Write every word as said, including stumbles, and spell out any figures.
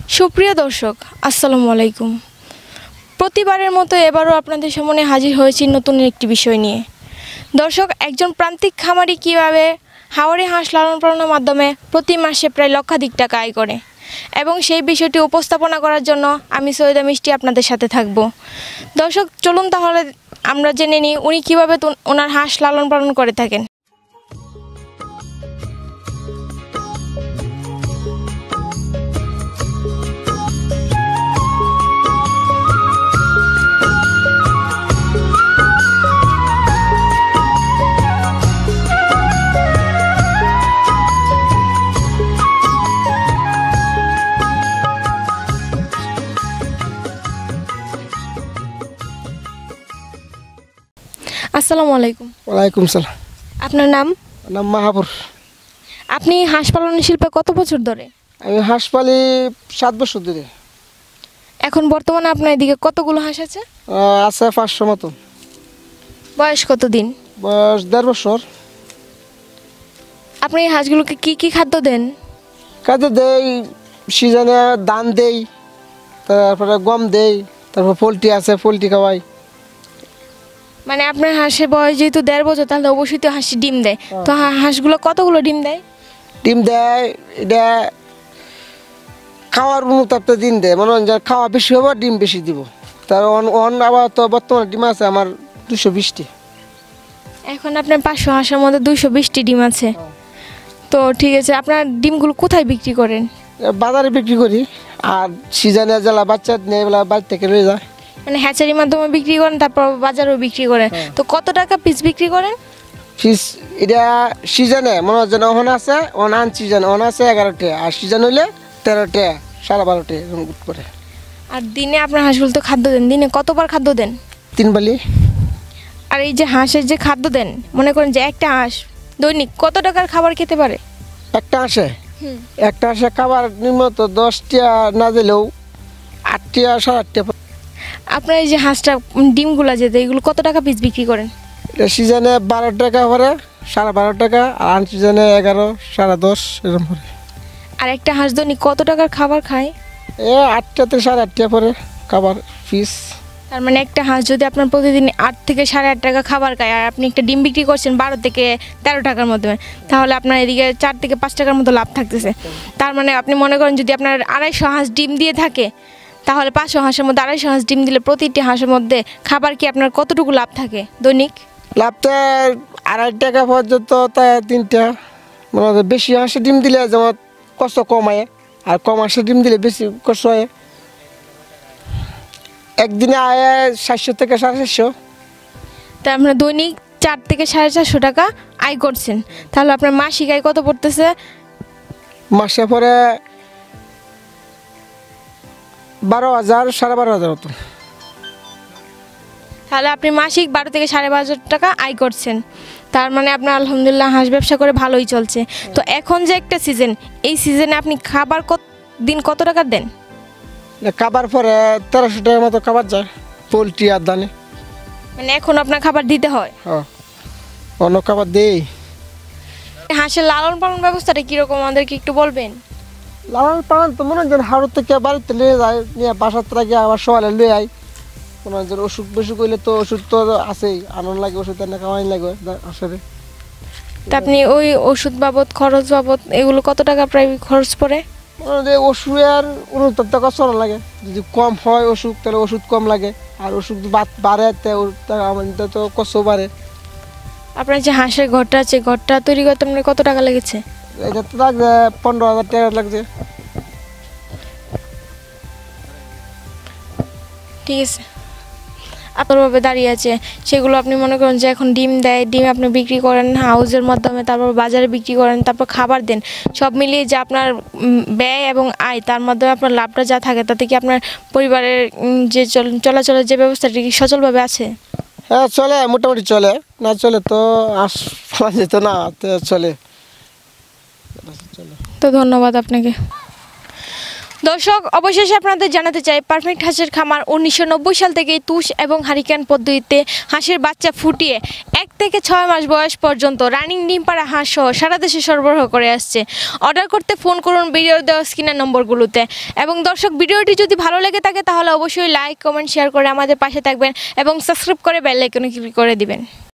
সুপ্রিয় দর্শক, আসসালামু আলাইকুম। প্রতিবারের মতো এবারও আপনাদের সামনে হাজির হয়েছি নতুন একটি বিষয় নিয়ে। দর্শক, একজন প্রান্তিক খামারি কীভাবে হাওরে হাঁস লালন পালনের মাধ্যমে প্রতি মাসে প্রায় লক্ষাধিক টাকা আয় করে, এবং সেই বিষয়টি উপস্থাপনা করার জন্য আমি সৈয়দা মিষ্টি আপনাদের সাথে থাকব। দর্শক, চলুন তাহলে আমরা জেনে নিই উনি কীভাবে ওনার হাঁস লালন পালন করে থাকেন। আসসালামু আলাইকুম। ওয়ালাইকুম সালাম। আপনার নাম? নাম মাহাবুর। আপনি হাঁস পালনের শিল্পে কত বছর ধরে? আমি হাঁস পালি সাত বছর ধরে। এখন বর্তমানে আপনার এদিকে কতগুলো হাঁস আছে? আছে পাঁচশো মতো। বয়স কত দিন? বয়স দেড় বছর। আপনি এই হাঁসগুলোকে কি কি খাদ্য দেন? খাদ্য দেই, সিজনে ধান দেই, তারপরে গম দেই, তারপর পোলট্রি আছে, পোলট্রি খাওয়াই। মানে আপনার হাঁসের বয়স যেহেতু দেড় বছর, তাহলে অবশ্যই তো হাঁসি ডিম দেয়। তো হাঁসগুলো কতগুলো ডিম দেয়? ডিম দেয়, এটা খাওয়ার মতো দিন দেয়, মনে হয় খাওয়া বেশি হবো ডিম বেশি দিব। তার অন আবার তো বর্তমানে ডিম আছে আমার দুশো বিশটি। এখন আপনার পাঁচশো হাঁসের মধ্যে দুইশো বিশটি ডিম আছে। তো ঠিক আছে, আপনার ডিমগুলো কোথায় বিক্রি করেন? বাজারে বিক্রি করি, আর সিজনে জেলা বাচ্চা নিয়ে বাড়ি থেকে রয়ে যায়। মানে হ্যাচারির মাধ্যমে বিক্রি করেন, তারপর বাজারেও বিক্রি করেন। তো কত টাকা পিস বিক্রি করেন? পিস এটা সিজনে মনে হয় যেন ওখানে আছে, ওখানে আন সিজন ওখানে আছে এগারোটা, আর সিজন হইলে তেরোটা সাড়ে বারোটা এরকম গুট করে। আর দিনে আপনার হাঁসগুলো তো খাদ্য দেন, দিনে কতবার খাদ্য দেন? তিন বালি। আর এই যে হাঁসের যে খাদ্য দেন, মনে করেন যে একটা হাঁস দৈনিক কত টাকার খাবার খেতে পারে? একটা হাঁসে একটা হাঁসে খাবার নিম্নত দশটা না দিলেও আটটা সাড়ে আটটা। আপনার এই যে হাঁসটা ডিমগুলো যেতে, এগুলো কত টাকা পিস বিক্রি করেন? এটা সিজনে বারো টাকা পরে, সাড়ে বারো টাকা, আর আন সিজনে এগারো সাড়ে দশ এরকম পরে। আর একটা হাঁস দৈনিক কত টাকার খাবার খায়? এ আটটা থেকে সাড়ে আটটা পরে খাবার পিস। তার মানে একটা হাঁস যদি আপনার প্রতিদিন আট থেকে সাড়ে আট টাকা খাবার খায়, আর আপনি একটা ডিম বিক্রি করছেন বারো থেকে তেরো টাকার মধ্যে, তাহলে আপনার এদিকে চার থেকে পাঁচ টাকার মতো লাভ থাকতেছে। তার মানে আপনি মনে করেন যদি আপনার আড়াইশো হাঁস ডিম দিয়ে থাকে, তাহলে পাঁচশো হাঁসের মধ্যে আড়াইশো হাঁস ডিম দিলে প্রতিটি হাঁসের মধ্যে খাবার কি আপনার কতটুকু লাভ থাকে দৈনিক? লাভটা আড়াই টাকা পর্যন্ত, তাই তিনটা। মানে বেশি হাঁসের ডিম দিলে যেমন কষ্ট কম হয়, আর কম হাঁসের ডিম দিলে বেশি কষ্ট হয়। একদিনে আয় সাতশো থেকে সাড়ে চারশো। তার মানে দৈনিক চার থেকে সাড়ে চারশো টাকা আয় করছেন, তাহলে আপনার মাসিক আয় কত পড়তেছে? মাসে পরে বারো হাজার সাড়ে বারো হাজার মতো। তাহলে আপনি মাসিক বারো থেকে সাড়ে বারো হাজার টাকা আয় করছেন। তার মানে আপনার আলহামদুলিল্লাহ হাঁস ব্যবসা করে ভালোই চলছে। তো এখন যে একটা সিজন, এই সিজনে আপনি খাবার কত দিন কত টাকা দেন? খাবার পরে তেরোশো টাকার মতো খাবার যায়, পোলট্রি আর দানে। মানে এখন আপনার খাবার দিতে হয়? হ্যাঁ, অন্য খাবার দেই। হাঁসের লালন পালন ব্যবস্থাটা কীরকম আমাদেরকে একটু বলবেন? লালন পালন তো মনে হয় হাড় থেকে বাড়িতে নিয়ে যায়, নিয়ে বাসার থেকে আবার সকালে লুয়ে আয়। মনে হয় অসুখ বেসুখ হইলে তো ওষুধ তো আছেই, আনন্দ লাগে, ওষুধ এনে খাওয়াই লাগে আসলে। তা আপনি ওই ওষুধ বাবদ খরচ বাবদ এগুলো কত টাকা প্রায় খরচ পড়ে? ওষুধের উনত্তর টাকা চলা লাগে, যদি কম হয় ওষুধ তাহলে ওষুধ কম লাগে, আর ওষুধ বাড়ে আমাদের তো কষ্ট বাড়ে। আপনার যে হাঁসের ঘরটা আছে, ঘরটা তৈরি করতে আপনার কত টাকা লেগেছে? এটা তো লাগছে পনেরো হাজার টাকা লাগছে। ঠিক আছে, আপনারভাবে দাঁড়িয়ে আছে সেগুলো আপনি মনে করেন যে এখন ডিম দেয়, ডিম আপনি বিক্রি করেন হাউসের মাধ্যমে, তারপর বাজারে বিক্রি করেন, তারপর খাবার দেন, সব মিলিয়ে যে আপনার ব্যয় এবং আয়, তার মাধ্যমে আপনার লাভটা যা থাকে তাতে কি আপনার পরিবারের যে চলাচলের যে ব্যবস্থাটি কি সচলভাবে আছে? হ্যাঁ চলে, মোটামুটি চলে। না চলে তো আস যেত না, চলে। তো ধন্যবাদ আপনাকে। দর্শক অবশেষে আপনাদের জানাতে চাই পারফেক্ট হাঁসের খামার উনিশশো নব্বই সাল থেকেই তুষ এবং হারিকেন পদ্ধতিতে হাঁসের বাচ্চা ফুটিয়ে এক থেকে ছয় মাস বয়স পর্যন্ত রানিং ডিম পাড়া হাঁস সহ সারা দেশে সরবরাহ করে আসছে। অর্ডার করতে ফোন করুন ভিডিও দেওয়া স্ক্রিনের নম্বরগুলোতে। এবং দর্শক ভিডিওটি যদি ভালো লেগে থাকে তাহলে অবশ্যই লাইক কমেন্ট শেয়ার করে আমাদের পাশে থাকবেন এবং সাবস্ক্রাইব করে বেল আইকনে ক্লিক করে দিবেন।